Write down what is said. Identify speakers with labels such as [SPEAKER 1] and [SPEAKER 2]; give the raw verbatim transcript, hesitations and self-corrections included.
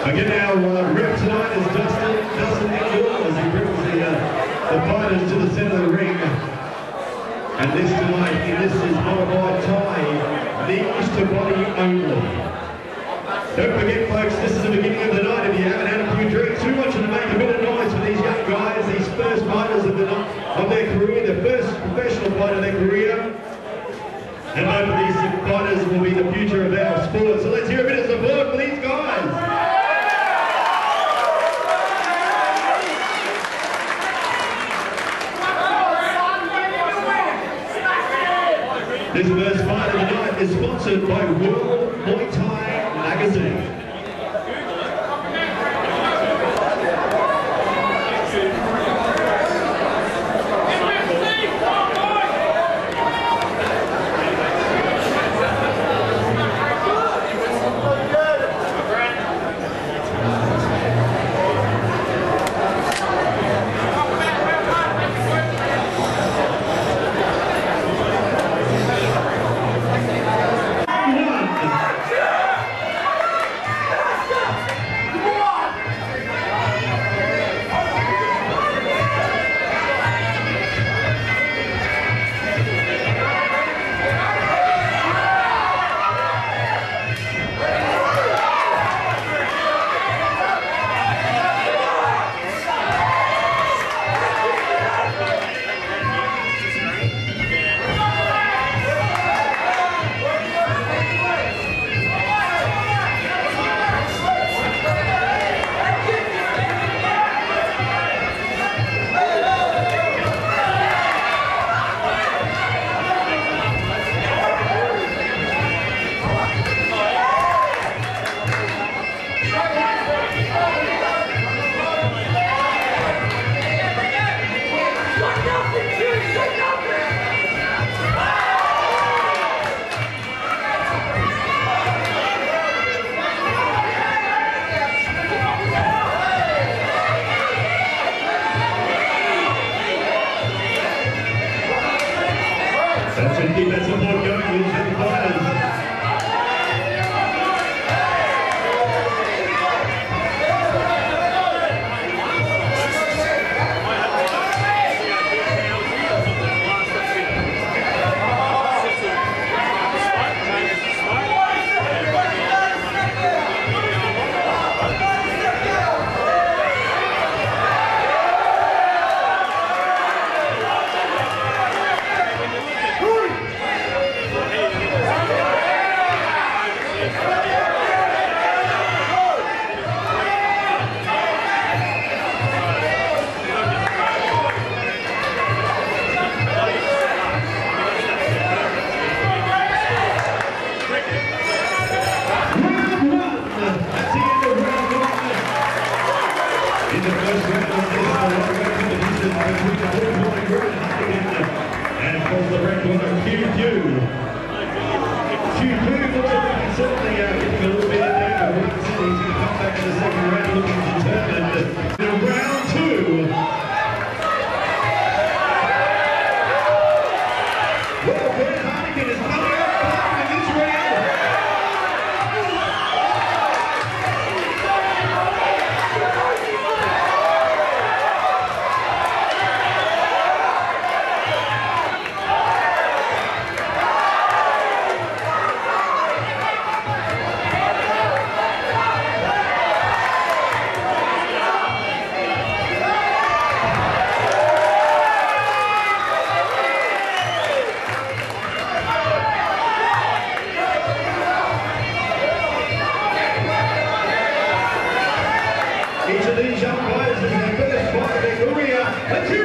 [SPEAKER 1] Again, our uh, rep tonight is Dustin, Dustin Engel, as he brings the, uh, the fighters to the centre of the ring. And this tonight, this is modified Thai, knees to body only. Don't forget, folks, this is the beginning of the night. If you haven't had a few drinks, who wants you to make a bit of noise for these young guys, these first fighters of, the, of their career, the first professional fight of their career. And both of these fighters will be the future of our sport. So let's hear a bit of support for these guys. This first fight of the night is sponsored by World Muay Thai Magazine. That's it, keep that support going, you'll see the fighters. And of course the red corner, Q Q. Q Q looks like he's certainly uh, getting a little bit in there, but we can see he's going to come back in the second round looking determined. In round two. Well, Ben Hardigan is coming out fighting in this round. Each of these young players is their first fight of their career. Let's hear